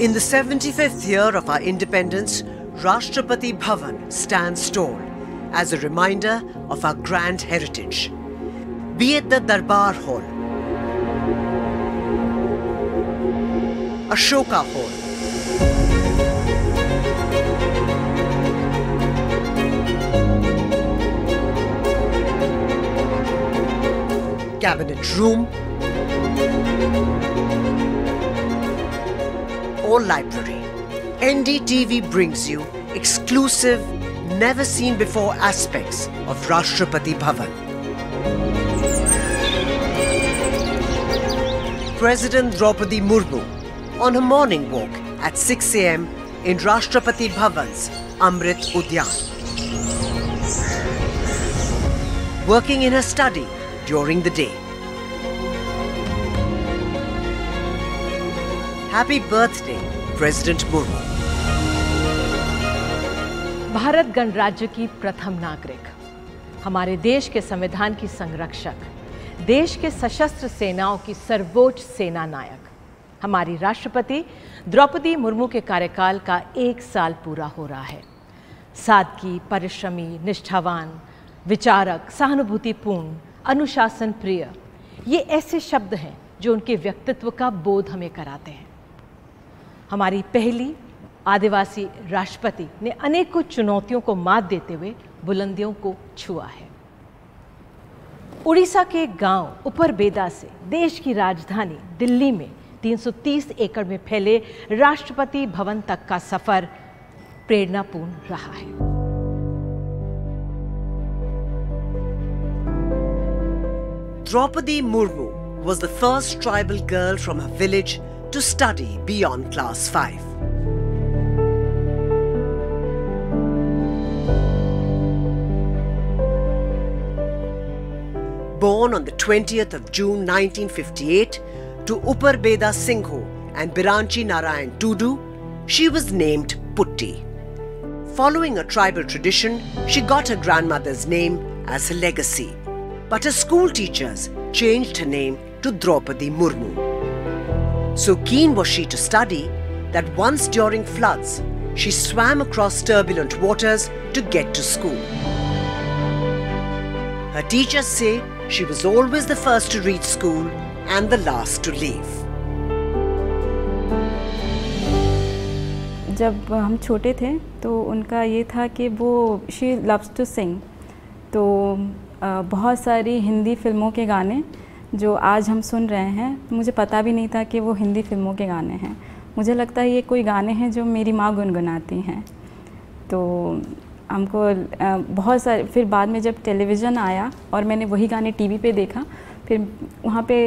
In the 75th year of our independence, Rashtrapati Bhavan stands tall as a reminder of our grand heritage. Be it the Darbar Hall, Ashoka Hall, Cabinet Room, or library, NDTV brings you exclusive, never-seen-before aspects of Rashtrapati Bhavan. President Draupadi Murmu on her morning walk at 6 a.m. in Rashtrapati Bhavan's Amrit Udyan. Working in her study during the day. Happy birthday, President Murmu. Bharat गणराज्य की प्रथम नागरिक, हमारे देश के संविधान की संरक्षक, देश के सशस्त्र सेनाओं की सर्वोच्च सेना नायक, हमारी राष्ट्रपति द्रौपदी मुर्मू के कार्यकाल का 1 साल पूरा हो रहा है। सादगी, परिश्रमी, निष्ठावान, विचारक, सहानुभूतिपूर्ण, अनुशासन प्रिय, ये ऐसे शब्द हैं जो उनके व्यक्तित्व का बोध हमें कराते हैं। हमारी पहली आदिवासी राष्ट्रपति ने अनेकों चुनौतियों को मात देते हुए बुलंदियों को छुआ है। उड़ीसा के गांव उपरबेदा से देश की राजधानी दिल्ली में 330 एकड़ में फैले राष्ट्रपति भवन तक का सफर प्रेरणापूर्ण रहा है। Draupadi Murmu was the first tribal girl from her village to study beyond class 5. Born on the 20th of June 1958 to Uparbeda Singhu and Biranchi Narayan Tudu, she was named Putti. Following a tribal tradition, she got her grandmother's name as her legacy. But her school teachers changed her name to Draupadi Murmu. So keen was she to study that once during floods, she swam across turbulent waters to get to school. Her teachers say she was always the first to reach school and the last to leave. जब हम छोटे थे तो उनका ये था कि वो she loves to sing, तो बहुत सारी हिंदी फिल्मों के गाने जो आज हम सुन रहे हैं, मुझे पता भी नहीं था कि वो हिंदी फिल्मों के गाने हैं। मुझे लगता है ये कोई गाने हैं जो मेरी माँ गुनगुनाती हैं। तो हमको बहुत सारे, फिर बाद में जब टेलीविज़न आया और मैंने वही गाने टीवी पे देखा, फिर वहाँ पे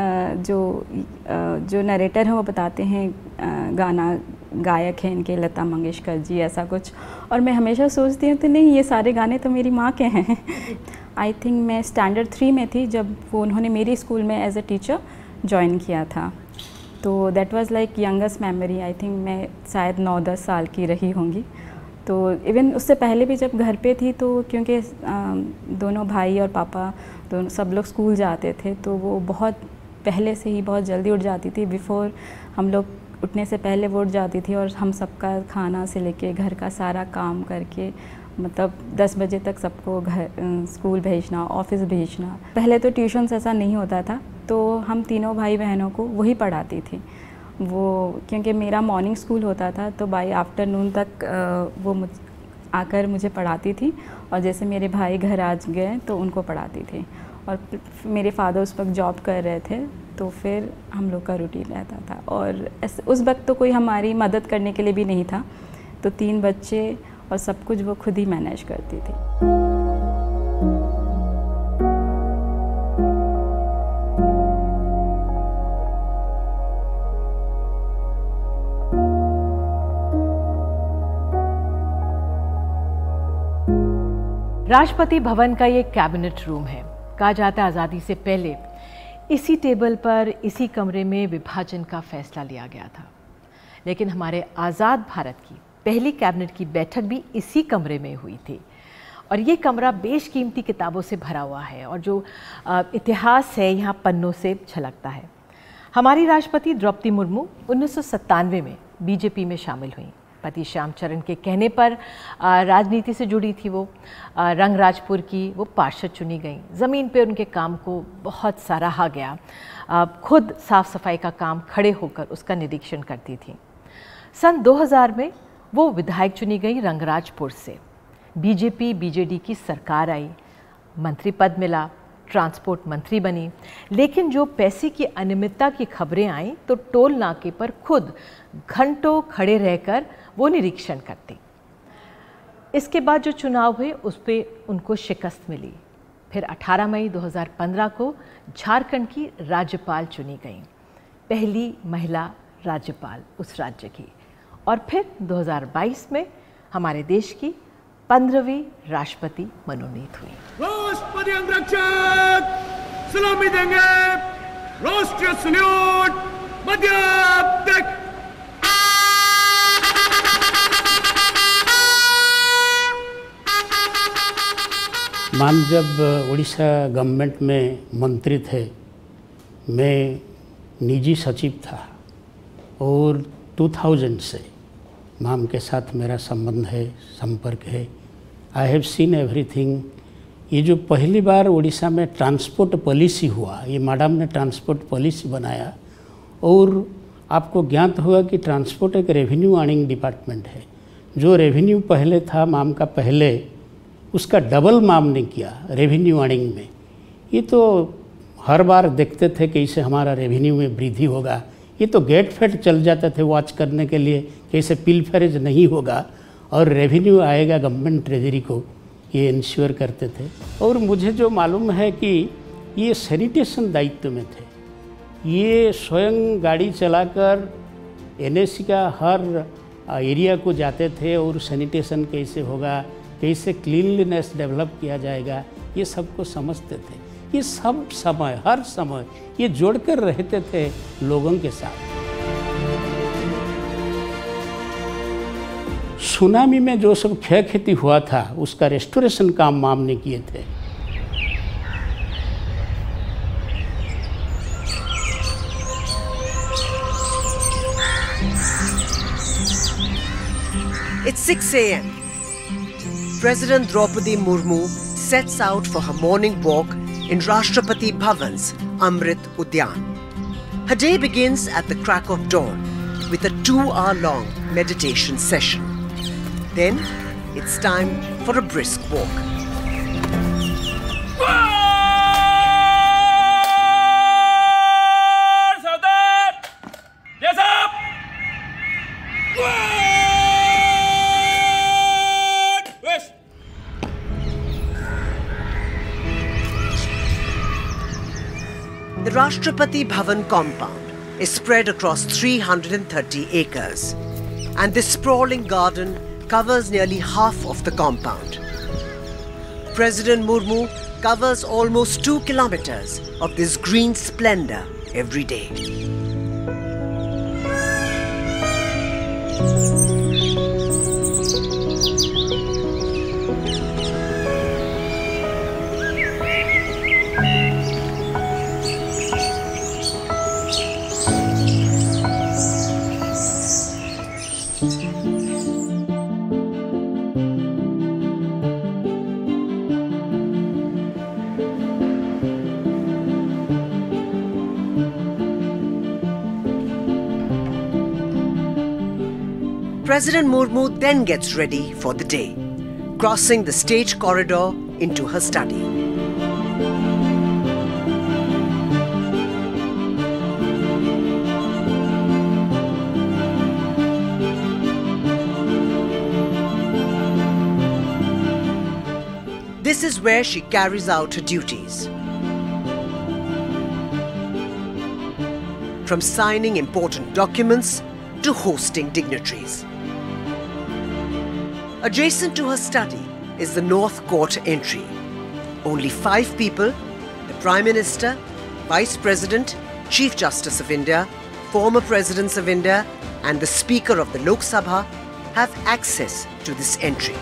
जो नरेटर हैं वो बताते हैं गाना गायक हैं इनके लता मंगेशकर जी, ऐसा कुछ। और मैं हमेशा सोचती हूँ तो नहीं, ये सारे गाने तो मेरी माँ के हैं। आई थिंक मैं स्टैंडर्ड 3 में थी जब वो उन्होंने मेरी स्कूल में एज अ टीचर ज्वाइन किया था। तो that was like youngest memory. I think मैं शायद 9-10 साल की रही होंगी। तो इवन उससे पहले भी जब घर पे थी तो क्योंकि दोनों भाई और पापा दोनों सब लोग स्कूल जाते थे, तो वो बहुत पहले से ही बहुत जल्दी उठ जाती थी। बिफोर हम लोग उठने से पहले वो उठ जाती थी और हम सबका खाना से लेके घर का सारा काम करके मतलब 10 बजे तक सबको घर स्कूल भेजना, ऑफिस भेजना। पहले तो ट्यूशन्स ऐसा नहीं होता था, तो हम तीनों भाई बहनों को वही पढ़ाती थी वो, क्योंकि मेरा मॉर्निंग स्कूल होता था तो बाय आफ्टरनून तक वो आकर मुझे पढ़ाती थी, और जैसे मेरे भाई घर आ गए तो उनको पढ़ाती थी। और मेरे फादर उस वक्त जॉब कर रहे थे, तो फिर हम लोग का रूटीन रहता था। और उस वक्त तो कोई हमारी मदद करने के लिए भी नहीं था, तो 3 बच्चे और सब कुछ वो खुद ही मैनेज करती थी। राष्ट्रपति भवन का ये कैबिनेट रूम है। कहा जाता है आज़ादी से पहले इसी टेबल पर, इसी कमरे में विभाजन का फैसला लिया गया था। लेकिन हमारे आज़ाद भारत की पहली कैबिनेट की बैठक भी इसी कमरे में हुई थी। और ये कमरा बेशकीमती किताबों से भरा हुआ है और जो इतिहास है यहाँ पन्नों से झलकता है। हमारी राष्ट्रपति द्रौपदी मुर्मू 1997 में बीजेपी में शामिल हुई। पति श्यामचरण के कहने पर राजनीति से जुड़ी थी वो। रंगराजपुर की वो पार्षद चुनी गई। ज़मीन पे उनके काम को बहुत सराहा गया। खुद साफ सफाई का काम खड़े होकर उसका निरीक्षण करती थी। सन 2000 में वो विधायक चुनी गई रंगराजपुर से। बीजेपी बीजेडी की सरकार आई, मंत्री पद मिला, ट्रांसपोर्ट मंत्री बनी। लेकिन जो पैसे की अनियमितता की खबरें आईं तो टोल नाके पर खुद घंटों खड़े रहकर वो निरीक्षण करती। इसके बाद जो चुनाव हुए उस पर उनको शिकस्त मिली। फिर 18 मई 2015 को झारखंड की राज्यपाल चुनी गई, पहली महिला राज्यपाल उस राज्य की। और फिर 2022 में हमारे देश की 15वीं राष्ट्रपति मनोनीत हुई। राष्ट्रपति अंगरक्षक सलामी देंगे। राष्ट्रीय सल्यूट मध्य। मैम, जब उड़ीसा गवर्नमेंट में मंत्री थे, मैं निजी सचिव था और 2000 से मैम के साथ मेरा संबंध है, संपर्क है। I have seen everything. ये जो पहली बार उड़ीसा में ट्रांसपोर्ट पॉलिसी हुआ, ये मैडम ने ट्रांसपोर्ट पॉलिसी बनाया। और आपको ज्ञात होगा कि ट्रांसपोर्ट एक रेवेन्यू अर्निंग डिपार्टमेंट है। जो रेवेन्यू पहले था मैम का, पहले उसका डबल मैम ने किया रेवेन्यू अर्निंग में। ये तो हर बार देखते थे कैसे हमारा रेवेन्यू में वृद्धि होगा। ये तो गेट फेट चल जाते थे वॉच करने के लिए कैसे पिलफेरेज नहीं होगा और रेवेन्यू आएगा गवर्नमेंट ट्रेजरी को, ये इंश्योर करते थे। और मुझे जो मालूम है कि ये सैनिटेशन दायित्व में थे। ये स्वयं गाड़ी चलाकर एनएसी का हर एरिया को जाते थे और सैनिटेशन कैसे होगा, कैसे क्लीनलीनेस डेवलप किया जाएगा, ये सबको समझते थे। ये सब समय, हर समय ये जोड़कर रहते थे लोगों के साथ। सुनामी में जो सब क्षय क्षति हुआ था उसका रेस्टोरेशन काम मैम ने किए थे। It's 6 a.m. President Draupadi Murmu sets out for her morning walk in Rashtrapati Bhavan's Amrit Udyan. Her day begins at the crack of dawn with a 2-hour-long meditation session. Then it's time for a brisk walk. The Rashtrapati Bhavan compound is spread across 330 acres, and this sprawling garden covers nearly half of the compound. President Murmu covers almost 2 kilometers of this green splendor every day. President Murmu then gets ready for the day, crossing the stage corridor into her study. This is where she carries out her duties. From signing important documents to hosting dignitaries. Adjacent to her study is the North Court entry. Only 5 people, the Prime Minister, Vice President, Chief Justice of India, former Presidents of India and the Speaker of the Lok Sabha have access to this entry.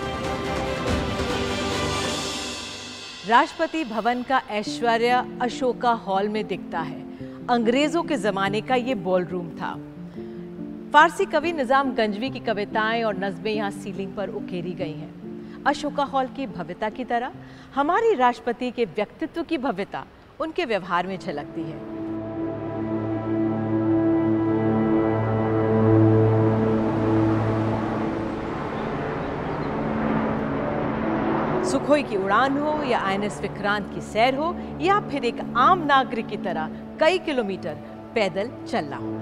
Rashtrapati Bhavan का ऐश्वर्य Ashoka hall में दिखता है। अंग्रेजों के जमाने का ये ball room था। फारसी कवि निजाम गंजवी की कविताएं और नज़्में यहाँ सीलिंग पर उकेरी गई हैं। अशोका हॉल की भव्यता की तरह हमारी राष्ट्रपति के व्यक्तित्व की भव्यता उनके व्यवहार में झलकती है। सुखोई की उड़ान हो या INS विक्रांत की सैर हो या फिर एक आम नागरिक की तरह कई किलोमीटर पैदल चलना हो।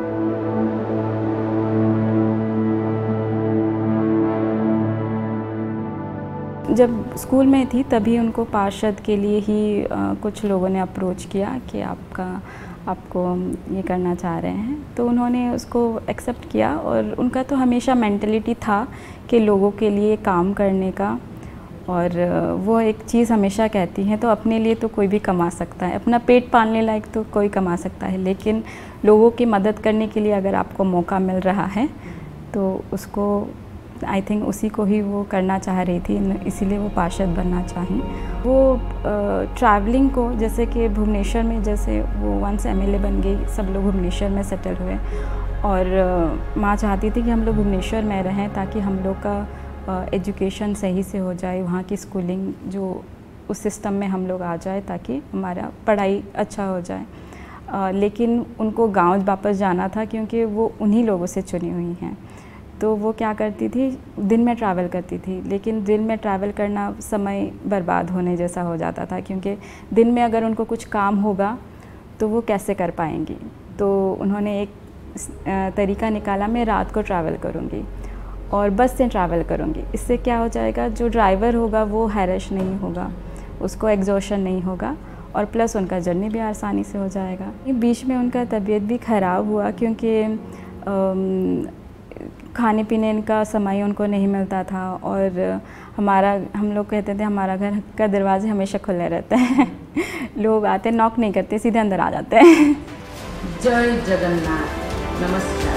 जब स्कूल में थी तभी उनको पार्षद के लिए ही कुछ लोगों ने अप्रोच किया कि आपको ये करना चाह रहे हैं, तो उन्होंने उसको एक्सेप्ट किया। और उनका तो हमेशा मेंटलिटी था कि लोगों के लिए काम करने का, और वो एक चीज़ हमेशा कहती हैं, तो अपने लिए तो कोई भी कमा सकता है, अपना पेट पालने लायक तो कोई कमा सकता है, लेकिन लोगों की मदद करने के लिए अगर आपको मौका मिल रहा है तो उसको आई थिंक उसी को ही वो करना चाह रही थी, इसीलिए वो पार्षद बनना चाहीं। वो ट्रैवलिंग को, जैसे कि भुवनेश्वर में जैसे वो वंस MLA बन गई, सब लोग भुवनेश्वर में सेटल हुए, और माँ चाहती थी कि हम लोग भुवनेश्वर में रहें ताकि हम लोग का एजुकेशन सही से हो जाए, वहाँ की स्कूलिंग जो उस सिस्टम में हम लोग आ जाए ताकि हमारा पढ़ाई अच्छा हो जाए। लेकिन उनको गांव वापस जाना था क्योंकि वो उन्हीं लोगों से चुनी हुई हैं। तो वो क्या करती थी, दिन में ट्रैवल करती थी, लेकिन दिन में ट्रैवल करना समय बर्बाद होने जैसा हो जाता था, क्योंकि दिन में अगर उनको कुछ काम होगा तो वो कैसे कर पाएंगी। तो उन्होंने एक तरीका निकाला, मैं रात को ट्रैवल करूँगी और बस से ट्रैवल करूँगी। इससे क्या हो जाएगा, जो ड्राइवर होगा वो हैरश नहीं होगा, उसको एग्जॉशन नहीं होगा, और प्लस उनका जर्नी भी आसानी से हो जाएगा। बीच में उनका तबीयत भी ख़राब हुआ क्योंकि खाने पीने का समय उनको नहीं मिलता था, और हम लोग कहते थे हमारा घर का दरवाजे हमेशा खुले रहते हैं लोग आते, नॉक नहीं करते, सीधे अंदर आ जाते हैं। जय जगन्नाथ, नमस्कार।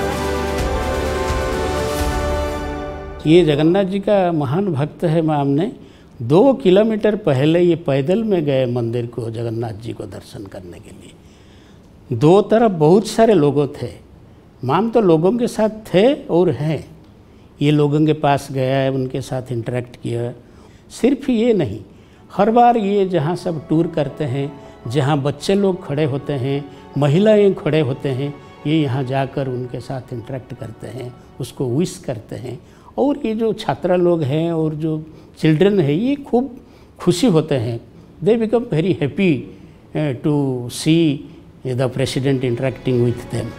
ये जगन्नाथ जी का महान भक्त है। माम ने 2 किलोमीटर पहले ये पैदल में गए मंदिर को, जगन्नाथ जी को दर्शन करने के लिए। दो तरफ बहुत सारे लोगों थे। माम तो लोगों के साथ थे और हैं। ये लोगों के पास गया है, उनके साथ इंटरेक्ट किया। सिर्फ ये नहीं, हर बार ये जहाँ सब टूर करते हैं, जहाँ बच्चे लोग खड़े होते हैं, महिलाएं खड़े होते हैं, ये यहाँ जाकर उनके साथ इंटरेक्ट करते हैं, उसको विश करते हैं। और ये जो छात्रा लोग हैं और जो चिल्ड्रन है, ये खूब खुशी होते हैं। They become very happy to see the president interacting with them.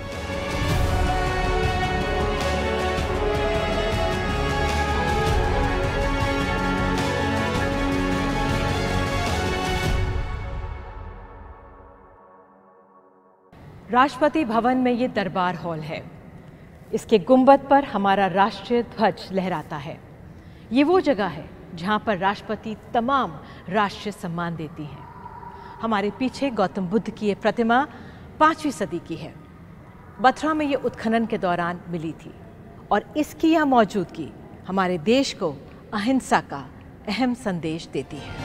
Rashtrapati Bhavan में ये दरबार हॉल है। इसके गुंबद पर हमारा राष्ट्रीय ध्वज लहराता है। ये वो जगह है जहाँ पर राष्ट्रपति तमाम राष्ट्रीय सम्मान देती हैं। हमारे पीछे गौतम बुद्ध की ये प्रतिमा 5वीं सदी की है। मथुरा में ये उत्खनन के दौरान मिली थी, और इसकी यह मौजूदगी हमारे देश को अहिंसा का अहम संदेश देती है।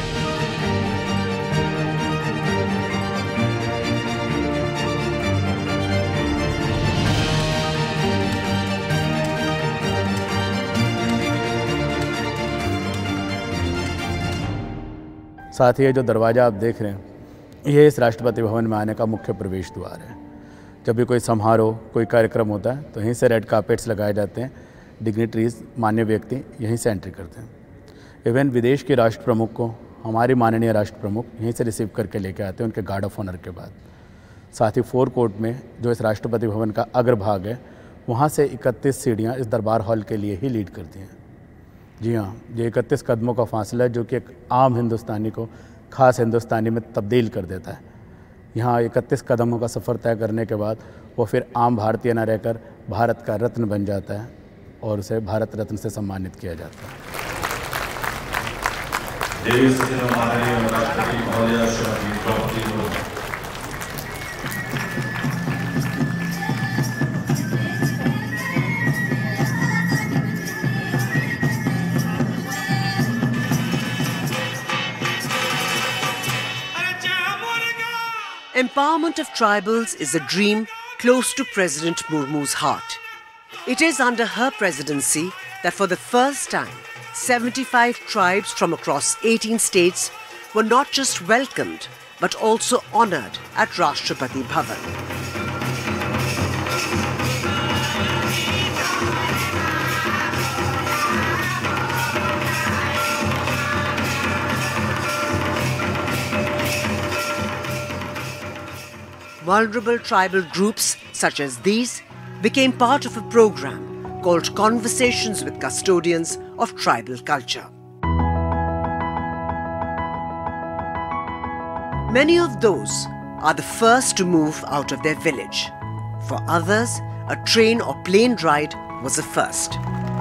साथ ही ये जो दरवाज़ा आप देख रहे हैं, ये इस राष्ट्रपति भवन में आने का मुख्य प्रवेश द्वार है। जब भी कोई समारोह, कोई कार्यक्रम होता है तो यहीं से रेड कार्पेट्स लगाए जाते हैं। डिग्निटरीज, मान्य व्यक्ति यहीं से एंट्री करते हैं। इवन विदेश के राष्ट्र प्रमुख को हमारे माननीय राष्ट्र प्रमुख यहीं से रिसीव करके लेके आते हैं, उनके गार्ड ऑफ ऑनर के बाद। साथ ही 4 कोर्ट में जो इस राष्ट्रपति भवन का अग्रभाग है, वहाँ से 31 सीढ़ियाँ इस दरबार हॉल के लिए ही लीड करती हैं। जी हाँ, ये 31 कदमों का फासला है जो कि एक आम हिंदुस्तानी को खास हिंदुस्तानी में तब्दील कर देता है। यहाँ 31 कदमों का सफ़र तय करने के बाद वो फिर आम भारतीय न रहकर भारत का रत्न बन जाता है, और उसे भारत रत्न से सम्मानित किया जाता है। Empowerment of tribals is a dream close to President Murmu's heart. It is under her presidency that for the first time, 75 tribes from across 18 states were not just welcomed, but also honored at Rashtrapati Bhavan. Vulnerable tribal groups such as these became part of a program called Conversations with Custodians of Tribal Culture. Many of those are the first to move out of their village. For others, a train or plane ride was a first.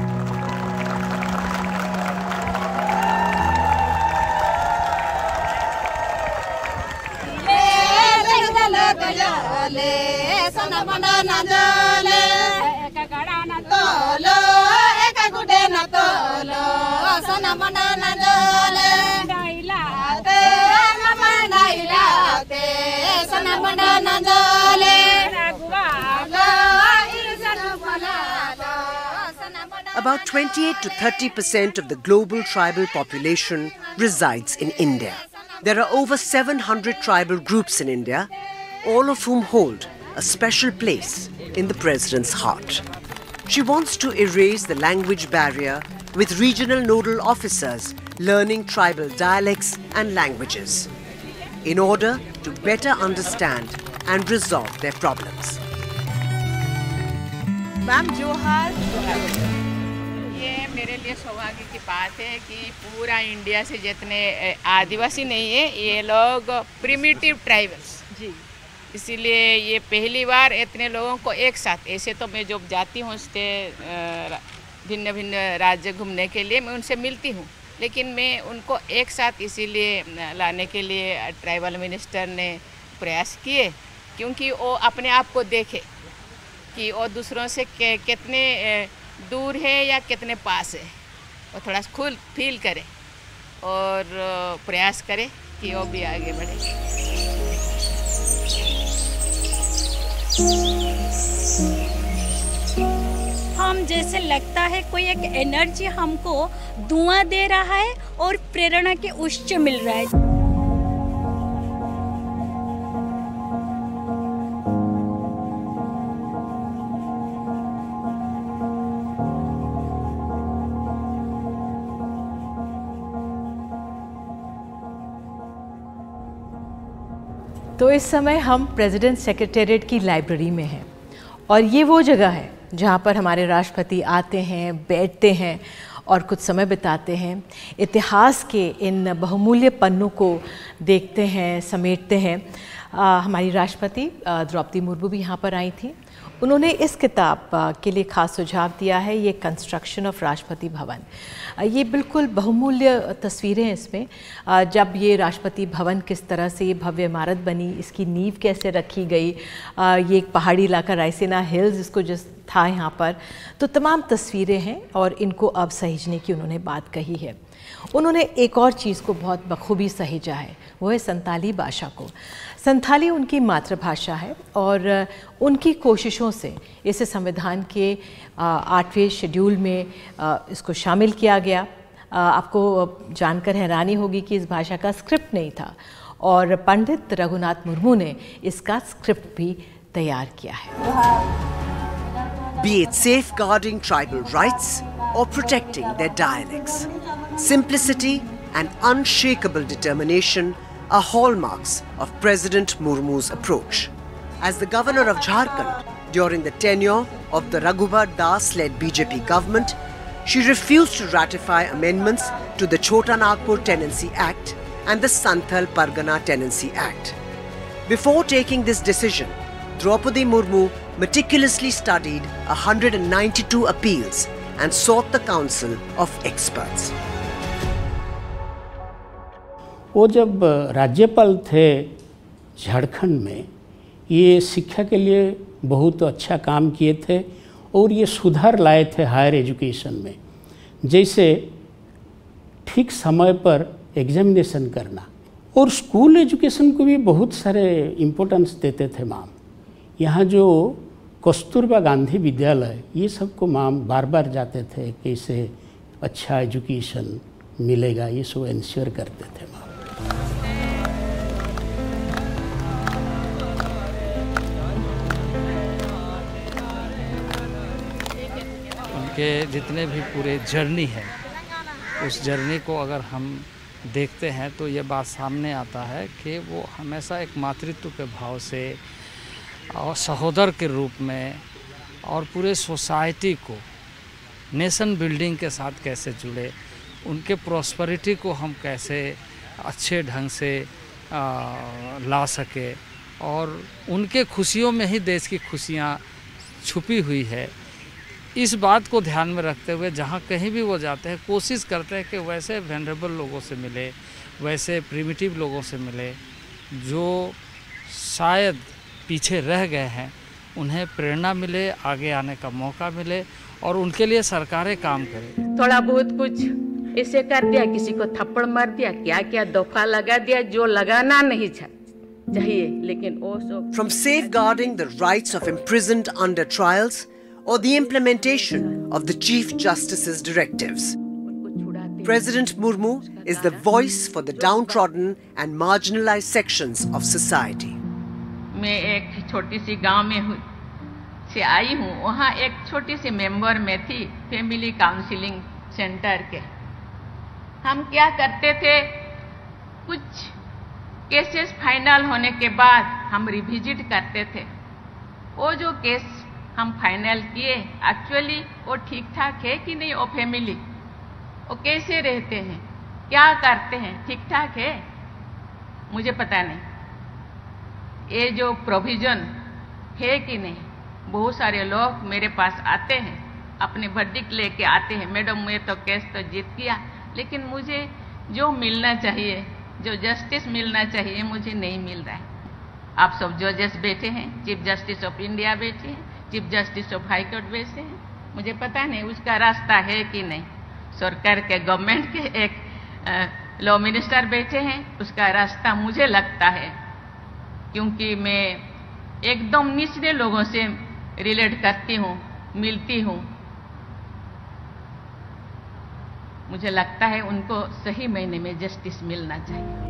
About 28 to 30% of the global tribal population resides in India. There are over 700 tribal groups in India, all of whom hold a special place in the President's heart. She wants to erase the language barrier with regional nodal officers learning tribal dialects and languages in order to better understand and resolve their problems. Ma'am जोहार। ये मेरे लिए सौभाग्य की बात है कि पूरा इंडिया से जितने आदिवासी नहीं है, ये लोग प्रिमिटिव ट्राइबल्स जी, इसीलिए ये पहली बार इतने लोगों को एक साथ, ऐसे तो मैं जब जाती हूँ भिन्न भिन्न राज्य घूमने के लिए मैं उनसे मिलती हूँ, लेकिन मैं उनको एक साथ इसीलिए लाने के लिए ट्राइबल मिनिस्टर ने प्रयास किए, क्योंकि वो अपने आप को देखे कि वो दूसरों से कितने दूर है या कितने पास है, वो थोड़ा खुद फील करे और प्रयास करे कि वो भी आगे बढ़े। हम जैसे लगता है कोई एक एनर्जी हमको दुआ दे रहा है और प्रेरणा के उच्च मिल रहा है। तो इस समय हम प्रेसिडेंट सेक्रेटेरिएट की लाइब्रेरी में हैं और ये वो जगह है जहाँ पर हमारे राष्ट्रपति आते हैं, बैठते हैं और कुछ समय बिताते हैं, इतिहास के इन बहुमूल्य पन्नों को देखते हैं, समेटते हैं। हमारी राष्ट्रपति द्रौपदी मुर्मू भी यहाँ पर आई थी। उन्होंने इस किताब के लिए ख़ास सुझाव दिया है, ये कंस्ट्रक्शन ऑफ राष्ट्रपति भवन। ये बिल्कुल बहुमूल्य तस्वीरें हैं इसमें, जब ये राष्ट्रपति भवन किस तरह से ये भव्य इमारत बनी, इसकी नींव कैसे रखी गई, ये एक पहाड़ी इलाका रायसीना हिल्स इसको जिस था यहाँ पर, तो तमाम तस्वीरें हैं और इनको अब सहेजने की उन्होंने बात कही है। उन्होंने एक और चीज़ को बहुत बखूबी सहेजा है, वो है संताली भाषा को। संथाली उनकी मातृभाषा है और उनकी कोशिशों से इसे संविधान के 8वें शेड्यूल में इसको शामिल किया गया। आपको जानकर हैरानी होगी कि इस भाषा का स्क्रिप्ट नहीं था और पंडित रघुनाथ मुर्मू ने इसका स्क्रिप्ट भी तैयार किया है। Be it safeguarding tribal rights or protecting their dialects, simplicity and unshakable determination are hallmarks of President Murmu's approach. As the governor of Jharkhand during the tenure of the Raghubar Das-led BJP government, she refused to ratify amendments to the Chota Nagpur Tenancy Act and the Santhal Pargana Tenancy Act. Before taking this decision, Draupadi Murmu meticulously studied 192 appeals and sought the counsel of experts. वो जब राज्यपाल थे झारखंड में, ये शिक्षा के लिए बहुत अच्छा काम किए थे और ये सुधार लाए थे हायर एजुकेशन में, जैसे ठीक समय पर एग्जामिनेशन करना और स्कूल एजुकेशन को भी बहुत सारे इम्पोर्टेंस देते थे मैम। यहाँ जो कस्तूरबा गांधी विद्यालय, ये सबको माम बार बार जाते थे कि इसे अच्छा एजुकेशन मिलेगा, ये सब इंश्योर करते थे माम। उनके जितने भी पूरे जर्नी है, उस जर्नी को अगर हम देखते हैं तो ये बात सामने आता है कि वो हमेशा एक मातृत्व के भाव से और सहोदर के रूप में और पूरे सोसाइटी को नेशन बिल्डिंग के साथ कैसे जुड़े, उनके प्रॉस्पेरिटी को हम कैसे अच्छे ढंग से ला सके, और उनके खुशियों में ही देश की खुशियाँ छुपी हुई है। इस बात को ध्यान में रखते हुए जहाँ कहीं भी वो जाते हैं कोशिश करते हैं कि वैसे वेनरेबल लोगों से मिले, वैसे प्रिमिटिव लोगों से मिले जो शायद पीछे रह गए हैं, उन्हें प्रेरणा मिले, आगे आने का मौका मिले और उनके लिए सरकारें काम करें। थोड़ा बहुत कुछ ऐसे कर दिया, किसी को थप्पड़ मार दिया, क्या क्या धोखा लगा दिया जो लगाना नहीं चाहिए, लेकिन वो सब। From safeguarding the rights of imprisoned under trials or the implementation of the Chief Justice's directives, President Murmu is the voice for the downtrodden and marginalized sections of society. मैं एक छोटी सी गांव में से आई हूँ। वहाँ एक छोटी सी मेंबर में थी फैमिली काउंसलिंग सेंटर के। हम क्या करते थे, कुछ केसेस फाइनल होने के बाद हम रिविजिट करते थे। वो जो केस हम फाइनल किए एक्चुअली वो ठीक ठाक है कि नहीं, वो फैमिली वो कैसे रहते हैं, क्या करते हैं, ठीक ठाक है, मुझे पता नहीं। ये जो प्रोविजन है कि नहीं। बहुत सारे लोग मेरे पास आते हैं, अपने वर्डिक्ट लेके आते हैं, मैडम मैं तो केस तो जीत गया, लेकिन मुझे जो मिलना चाहिए, जो जस्टिस मिलना चाहिए, मुझे नहीं मिल रहा है। आप सब जजेस बैठे हैं, चीफ जस्टिस ऑफ इंडिया बैठे हैं, chief justice of high court बैठे हैं, मुझे पता नहीं उसका रास्ता है कि नहीं। सरकार के गवर्नमेंट के एक लॉ मिनिस्टर बैठे हैं, उसका रास्ता मुझे लगता है, क्योंकि मैं एकदम निचले लोगों से रिलेट करती हूँ, मिलती हूँ, मुझे लगता है उनको सही महीने में जस्टिस मिलना चाहिए।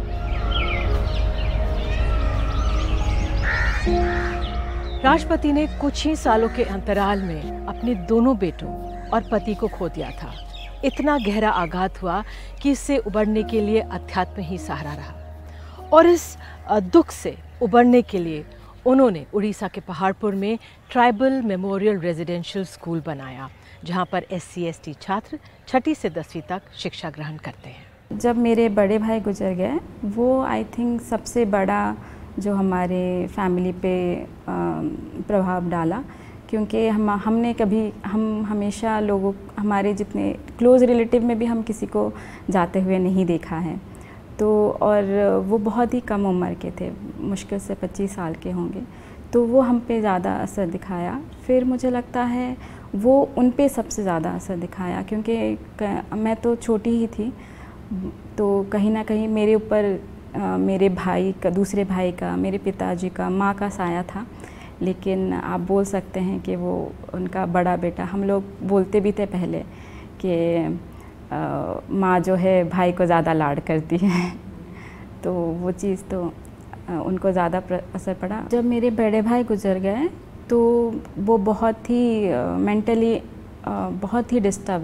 राष्ट्रपति ने कुछ ही सालों के अंतराल में अपने दोनों बेटों और पति को खो दिया था। इतना गहरा आघात हुआ कि इससे उबरने के लिए अध्यात्म ही सहारा रहा, और इस दुख से उबरने के लिए उन्होंने उड़ीसा के पहाड़पुर में ट्राइबल मेमोरियल रेजिडेंशियल स्कूल बनाया, जहां पर SC/ST छात्र 6ठी से 10वीं तक शिक्षा ग्रहण करते हैं। जब मेरे बड़े भाई गुजर गए, वो आई थिंक सबसे बड़ा जो हमारे फैमिली पे प्रभाव डाला, क्योंकि हम हमेशा लोगों, हमारे जितने क्लोज़ रिलेटिव में भी हम किसी को जाते हुए नहीं देखा है। तो और वो बहुत ही कम उम्र के थे, मुश्किल से 25 साल के होंगे, तो वो हम पे ज़्यादा असर दिखाया। फिर मुझे लगता है वो उन पे सबसे ज़्यादा असर दिखाया, क्योंकि मैं तो छोटी ही थी, तो कहीं ना कहीं मेरे ऊपर मेरे भाई का, दूसरे भाई का, मेरे पिताजी का, माँ का साया था। लेकिन आप बोल सकते हैं कि वो उनका बड़ा बेटा, हम लोग बोलते भी थे पहले कि माँ जो है भाई को ज़्यादा लाड करती है, तो वो चीज़ तो उनको ज़्यादा असर पड़ा। जब मेरे बड़े भाई गुजर गए तो वो बहुत ही मेंटली बहुत ही डिस्टर्ब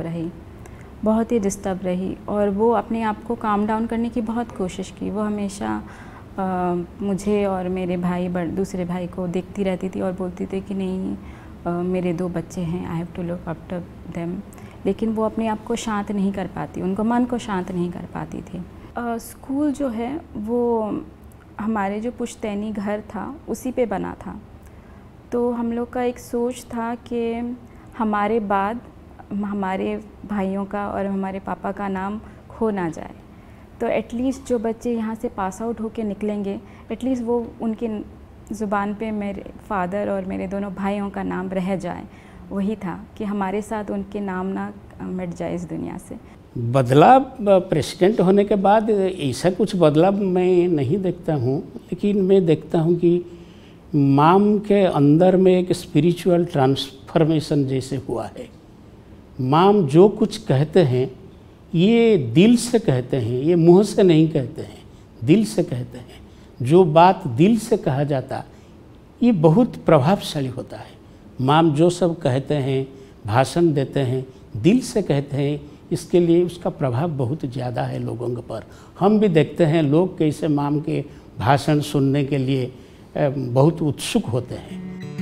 रही, और वो अपने आप को काम डाउन करने की बहुत कोशिश की। वो हमेशा मुझे और मेरे भाई, दूसरे भाई को देखती रहती थी और बोलती थी कि नहीं मेरे 2 बच्चे हैं, I have to look after them. लेकिन वो अपने आप को शांत नहीं कर पाती, उनको मन को शांत नहीं कर पाती थी। स्कूल जो है वो हमारे जो पुश्तैनी घर था उसी पे बना था, तो हम लोग का एक सोच था कि हमारे बाद हमारे भाइयों का और हमारे पापा का नाम खो ना जाए, तो एटलीस्ट जो बच्चे यहाँ से पास आउट होके निकलेंगे, एटलीस्ट वो उनकी ज़ुबान पे मेरे फादर और मेरे दोनों भाइयों का नाम रह जाए। वही था कि हमारे साथ उनके नाम ना मिट जाए इस दुनिया से। बदलाव प्रेसिडेंट होने के बाद ऐसा कुछ बदलाव मैं नहीं देखता हूँ, लेकिन मैं देखता हूँ कि माम के अंदर में एक स्पिरिचुअल ट्रांसफॉर्मेशन जैसे हुआ है। माम जो कुछ कहते हैं ये दिल से कहते हैं, ये मुंह से नहीं कहते हैं, दिल से कहते हैं। जो बात दिल से कहा जाता ये बहुत प्रभावशाली होता है। माम जो सब कहते हैं, भाषण देते हैं, दिल से कहते हैं, इसके लिए उसका प्रभाव बहुत ज़्यादा है लोगों के पर। हम भी देखते हैं लोग कैसे माम के भाषण सुनने के लिए बहुत उत्सुक होते हैं।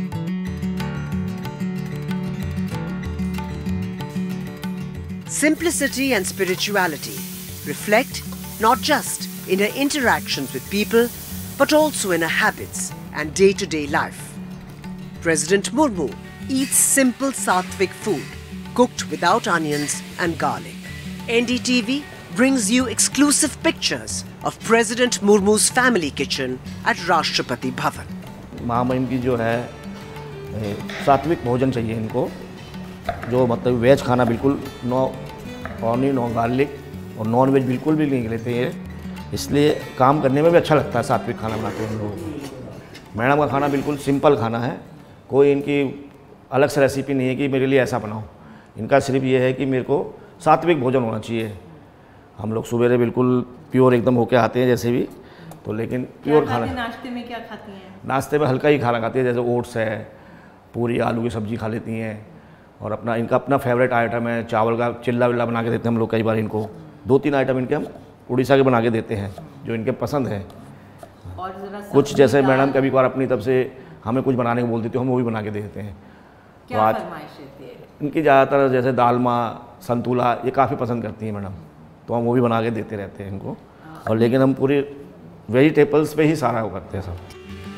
Simplicity and spirituality reflect not just in her interactions with people, but also in her habits and day-to-day life. President Murmu eats simple Sattvic food, cooked without onions and garlic. NDTV brings you exclusive pictures of President Murmu's family kitchen at Rashtrapati Bhavan. महामहिम की जो है सात्विक भोजन चाहिए इनको, जो मतलब वेज खाना बिल्कुल नो ऑनियन नो गार्लिक और नॉन वेज बिल्कुल भी नहीं लेते हैं, इसलिए काम करने में भी अच्छा लगता है। सात्विक खाना बनाते हैं हम लोग। मैडम का खाना बिल्कुल सिंपल खाना है, कोई इनकी अलग से रेसिपी नहीं है कि मेरे लिए ऐसा बनाओ। इनका सिर्फ ये है कि मेरे को सात्विक भोजन होना चाहिए। हम लोग सुबह बिल्कुल प्योर एकदम होके आते हैं जैसे भी, तो लेकिन प्योर खाना। नाश्ते में क्या खाती हैं? नाश्ते में हल्का ही खाना खाती है, जैसे ओट्स है, पूरी आलू की सब्ज़ी खा लेती हैं, और अपना इनका अपना फेवरेट आइटम है चावल का चिल्ला विल्ला बना के देते हैं हम लोग। कई बार इनको 2-3 आइटम इनके हम उड़ीसा के बना के देते हैं जो इनके पसंद है। कुछ जैसे मैडम कभी बार अपनी तरफ से हमें कुछ बनाने को बोलती तो हम वो भी बना के दे देते हैं। क्या तो आज फरमाइश रहती है? इनकी ज़्यादातर जैसे दालमा, संतुला ये काफ़ी पसंद करती हैं मैडम, तो हम वो भी बना के देते रहते हैं इनको। और लेकिन हम पूरे वेजिटेबल्स पे ही सारा वो करते हैं सब।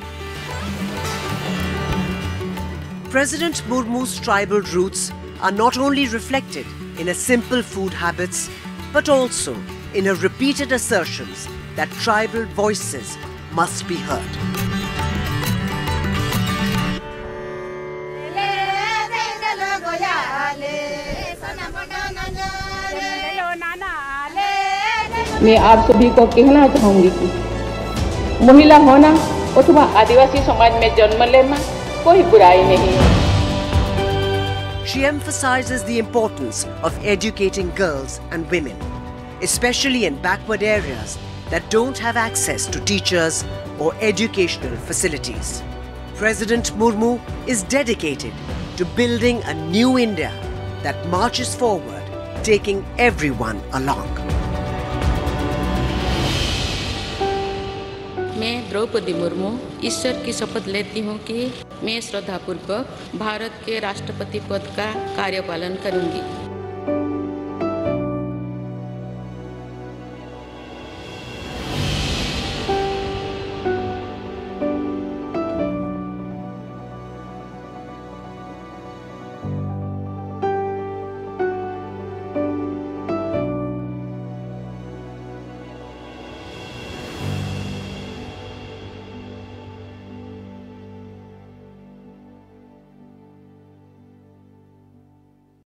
President Murmu's tribal roots are not only reflected in her simple food habits, but also in her repeated assertions that tribal voices must be heard. मैं आप सभी को कहना चाहूँगी कि महिला होना अथवा आदिवासी समाज में जन्म लेना कोई बुराई नहीं है। She emphasizes the importance of educating girls and women, especially in backward areas that don't have access to teachers or educational facilities. President Murmu is dedicated to building a new India that marches forward, taking everyone along. मैं द्रौपदी मुर्मू ईश्वर की शपथ लेती हूँ कि मैं श्रद्धापूर्वक भारत के राष्ट्रपति पद का कार्यपालन करूँगी।